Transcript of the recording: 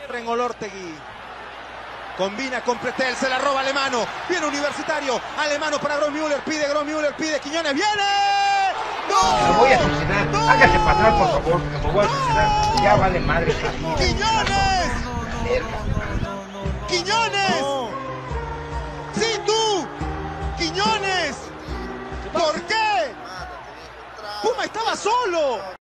Rengolórtegui combina con Pretel, se la roba Alemano, viene Universitario, Alemano para Grossmüller, pide, Quiñones, ¡viene! ¡No! Me voy a suicidar, ¡no! Hágase para atrás por favor, que me voy a suicidar, ya vale madre esta vida. ¡Quiñones! ¡Quiñones! No. ¡Sí, tú! ¡Quiñones! ¿Por qué? Puma estaba solo.